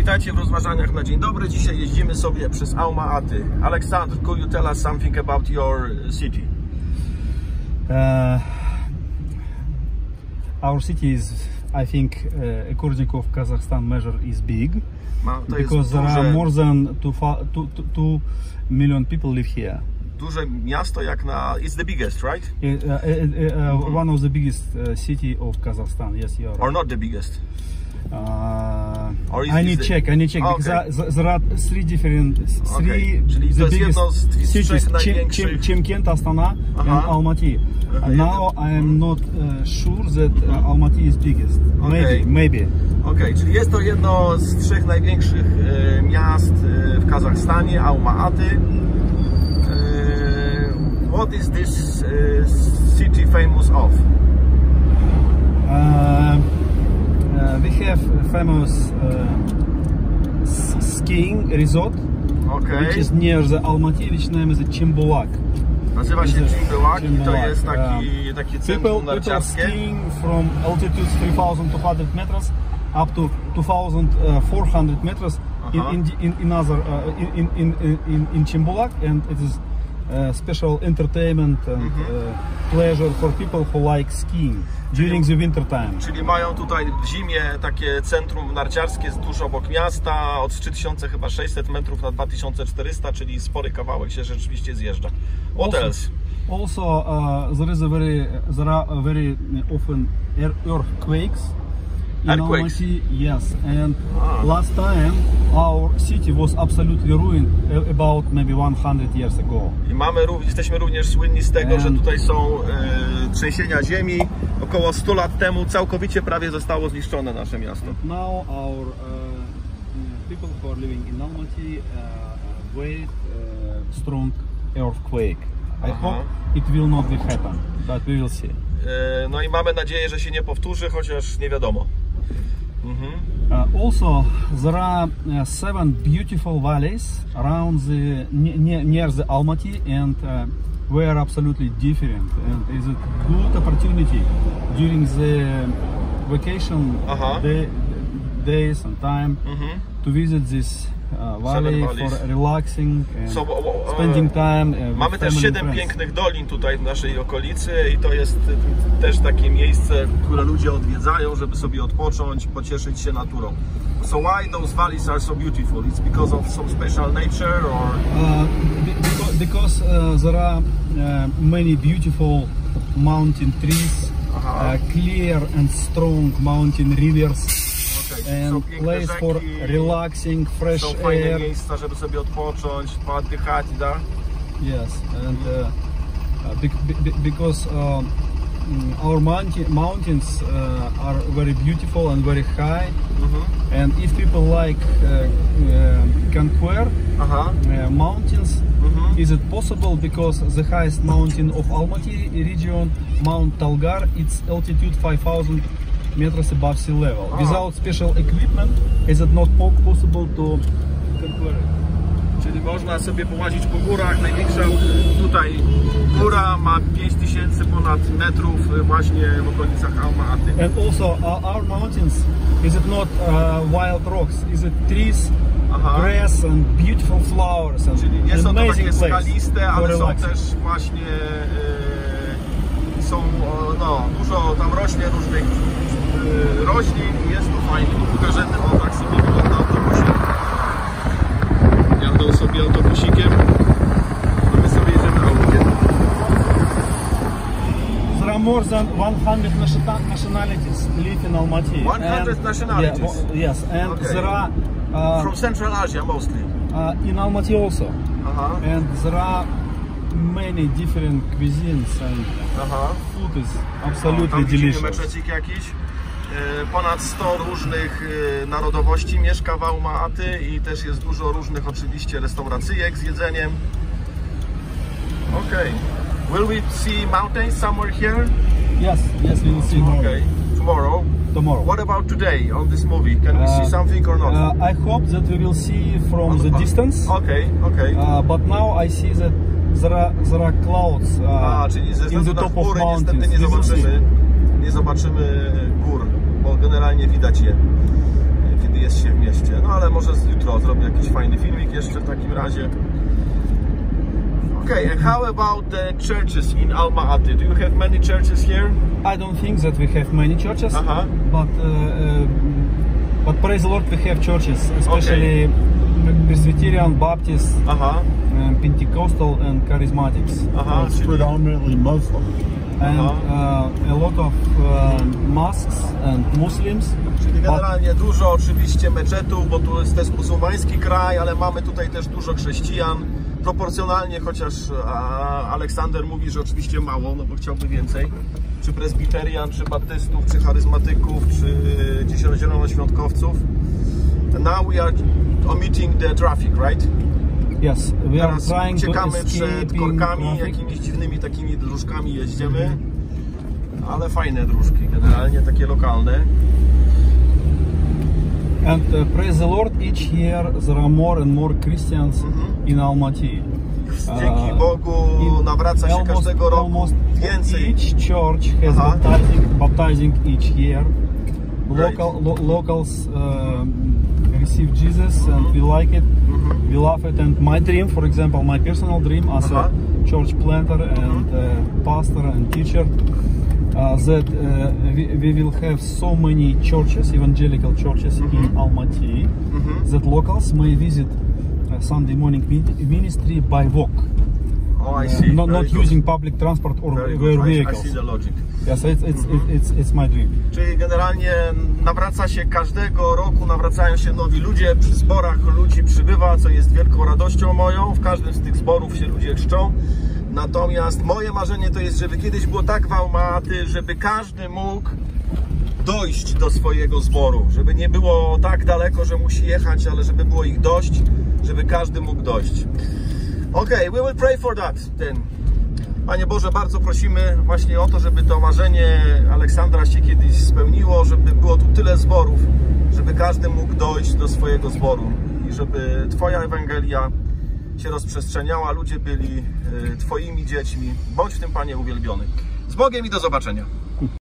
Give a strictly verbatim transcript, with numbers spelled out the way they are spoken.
Witajcie w rozważaniach na dzień dobry. Dzisiaj jeździmy sobie przez Alma-Aty. Alexander, could you tell us something about your city? Uh, our city is, I think, uh, according to Kazakhstan measure, is big Ma, to because jest there duże, are more than two, two, two, two million people live here. Duże miasto jak na... It's the biggest, right? Uh, uh, uh, uh, mm-hmm. One of the biggest uh, city of Kazakhstan. Yes, you are. Or not the biggest? Uh, Or is I need the... check. I need check okay. because there, there are three different, three okay. Czyli the to jest biggest jedno z tych cities: trzech największych. Chimkent, Astana, Aha. and Almaty. Aha, Now I am not uh, sure that uh, Almaty is biggest. Okay. Maybe, maybe. Okej, okay, czyli jest to jedno z trzech największych e, miast e, w Kazachstanie, Alma-Aty. E, what is this e, city famous of? Uh, uh, we have a famous uh, skiing resort, okay. which is near the Almaty, which name is Chimbulag. Nazywa się Chimbulag i to jest taki, uh, takie centrum narciarskie. People skiing from altitude three thousand two hundred meters up to two thousand four hundred meters in, in, in, in, other, uh, in, in, in, in Chimbulag, and it is uh, special entertainment and mm-hmm. uh, pleasure for people who like skiing during the winter time. Czyli mają tutaj w zimie takie centrum narciarskie tuż obok miasta, od trzy tysiące chyba sześćset metrów na dwa tysiące czterysta, czyli spory kawałek się rzeczywiście zjeżdża. What also, else? Also, uh, there is a very, there are very often earthquakes. In Almaty, yes, and ah. last time our city was absolutely ruined about maybe one hundred years ago. I mamy, jesteśmy również słynni z tego, and że tutaj są e, trzęsienia ziemi. Około stu lat temu całkowicie prawie zostało zniszczone nasze miasto. Now our uh, people who are living in Almaty uh, wait uh, strong earthquake. I Aha. hope it will not happen, but we will see. E, no i mamy nadzieję, że się nie powtórzy, chociaż nie wiadomo. Mm-hmm. Uh, also, there are uh, seven beautiful valleys around the near, near the Almaty, and uh, we are absolutely different. And it's a good opportunity during the vacation uh-huh. day, days and time mm-hmm. to visit this uh, valley for relaxing and so, uh, spending time. Uh, mamy też siedem pięknych dolin tutaj w naszej okolicy i to jest też takie miejsce, które ludzie odwiedzają, żeby sobie odpocząć, pocieszyć się naturą. So why those valleys are so beautiful? It's because of some special nature, or? Uh, because because uh, there are uh, many beautiful mountain trees, uh-huh. uh, clear and strong mountain rivers. And place rzeki, for relaxing, fresh są air. Fajne miejsca, żeby sobie odpocząć, pooddychać, da? Yes, and uh, be, be, because uh, our mountain, mountains uh, are very beautiful and very high, mm-hmm. and if people like uh, uh, conquer uh-huh. uh, mountains, mm-hmm. is it possible? Because the highest mountain of Almaty region, Mount Talgar, its altitude five thousand meters above sea level. Oh. Without special equipment, is it not possible to conquer it? Czyli można sobie połazić po górach. Największa tutaj góra ma pięć tysięcy ponad metrów właśnie w okolicach Alma-Aty. And also our, our mountains, is it not uh, wild rocks? Is it trees, Aha. grass and beautiful flowers? And czyli nie są to takie skaliste, ale są relaxing. też właśnie yy, są no, dużo tam rośnie różnych yy, roślin i jest to fajnie. Tu pokażemy, o tak sobie wygląda autobusik. Jadą sobie autobusikiem, a my sobie jedziemy autem. There are more than one hundred nationalities live in Almaty. one hundred and, nationalities? Yeah, yes, and okay. there are... Uh, From Central Asia mostly? Uh, in Almaty also. Uh-huh. And there are many different cuisines and uh-huh. food is absolutely o, delicious. Meczacik jakiś. Ponad sto różnych narodowości mieszka w Alma-Aty i też jest dużo różnych oczywiście restauracyjek z jedzeniem. Okay. Will we see mountains somewhere here? Yes, yes, we will see more. Okay. Tomorrow? Tomorrow. What about today on this movie? Can we uh, see something or not? Uh, I hope that we will see from the distance. Okay, okay. Uh, but now I see that there are, there are clouds uh, A, czyli ze in the top of mountains. Niestety nie zobaczymy, nie zobaczymy gór, bo generalnie widać je, kiedy jest się w mieście. No ale może jutro zrobię jakiś fajny filmik jeszcze w takim razie. Okay, and how about the churches in Alma-Аты? Do you have many churches here? I don't think that we have many churches, Uh-huh. but uh, uh, but praise the Lord, we have churches, especially Okay. Presbyterian, Baptist, Aha, um, Pentecostal, and Charismatics, aha, It's czyli, predominantly Muslim. and Uh-huh. uh, a lot of uh, mosques and Muslims. czyli But generalnie dużo oczywiście meczetów, bo tu jest też muzułmański kraj, ale mamy tutaj też dużo chrześcijan. Proporcjonalnie, chociaż a, Aleksander mówi, że oczywiście mało, no bo chciałby więcej. Czy prezbiterian, czy baptystów, czy charyzmatyków, czy zielonoświątkowców. Now we are omitting the traffic, right? yes, we are Teraz trying to uciekamy przed escape korkami, traffic. jakimiś dziwnymi takimi dróżkami jeździmy. Ale fajne dróżki, generalnie takie lokalne. And uh, praise the Lord, each year there are more and more Christians in Almaty. Dzięki Bogu in nawraca się almost, każdego roku almost więcej. each church has Aha. baptizing, baptizing each year. Right. Local lo, locals um, receive Jesus, and we like it. We love it. And my dream, for example, my personal dream as Aha. a church planter and uh, pastor and teacher, uh, that uh, we, we will have so many churches, evangelical churches in Almaty, that locals may visit uh, Sunday morning min- ministry by walk, Oh, I uh, see. not, Very not good. using public transport or Very their good. I, I vehicles. see the logic. Yes, it's it's, it's it's my dream. Czyli generalnie nawraca się każdego roku, nawracają się nowi ludzie, przy zborach ludzi przybywa, co jest wielką radością moją. W każdym z tych zborów się ludzie chrzczą. Natomiast moje marzenie to jest, żeby kiedyś było tak w Alma-Aty, żeby każdy mógł dojść do swojego zboru, żeby nie było tak daleko, że musi jechać, ale żeby było ich dość, żeby każdy mógł dojść. Okay, we will pray for that then. Panie Boże, bardzo prosimy właśnie o to, żeby to marzenie Aleksandra się kiedyś spełniło, żeby było tu tyle zborów, żeby każdy mógł dojść do swojego zboru i żeby Twoja Ewangelia się rozprzestrzeniała, ludzie byli Twoimi dziećmi. Bądź w tym, Panie, uwielbiony. Z Bogiem i do zobaczenia.